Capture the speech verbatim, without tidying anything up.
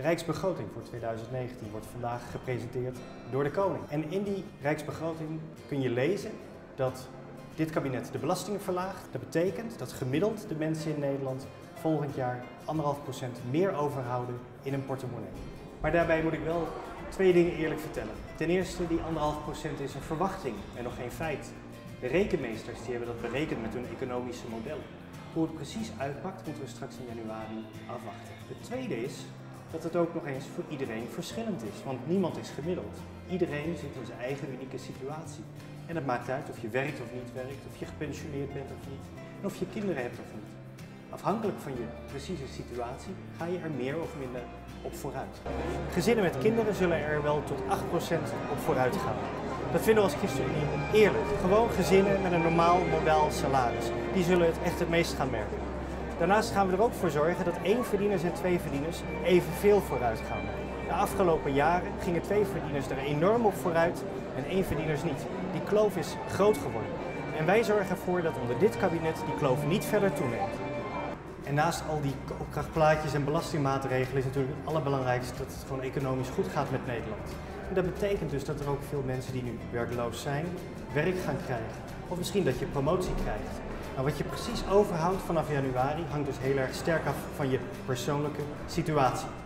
De Rijksbegroting voor tweeduizend negentien wordt vandaag gepresenteerd door de koning. En in die Rijksbegroting kun je lezen dat dit kabinet de belastingen verlaagt. Dat betekent dat gemiddeld de mensen in Nederland volgend jaar anderhalf procent meer overhouden in hun portemonnee. Maar daarbij moet ik wel twee dingen eerlijk vertellen. Ten eerste, die anderhalf procent is een verwachting en nog geen feit. De rekenmeesters die hebben dat berekend met hun economische modellen. Hoe het precies uitpakt, moeten we straks in januari afwachten. Het tweede is dat het ook nog eens voor iedereen verschillend is, want niemand is gemiddeld. Iedereen zit in zijn eigen unieke situatie. En het maakt uit of je werkt of niet werkt, of je gepensioneerd bent of niet, en of je kinderen hebt of niet. Afhankelijk van je precieze situatie ga je er meer of minder op vooruit. Gezinnen met kinderen zullen er wel tot acht procent op vooruit gaan. Dat vinden we als ChristenUnie eerlijk. Gewoon gezinnen met een normaal modaal salaris. Die zullen het echt het meest gaan merken. Daarnaast gaan we er ook voor zorgen dat éénverdieners en tweeverdieners evenveel vooruit gaan. De afgelopen jaren gingen tweeverdieners er enorm op vooruit en éénverdieners niet. Die kloof is groot geworden. En wij zorgen ervoor dat onder dit kabinet die kloof niet verder toeneemt. En naast al die koopkrachtplaatjes en belastingmaatregelen is natuurlijk het allerbelangrijkste dat het gewoon economisch goed gaat met Nederland. En dat betekent dus dat er ook veel mensen die nu werkloos zijn, werk gaan krijgen. Of misschien dat je promotie krijgt. Nou, wat je precies overhoudt vanaf januari hangt dus heel erg sterk af van je persoonlijke situatie.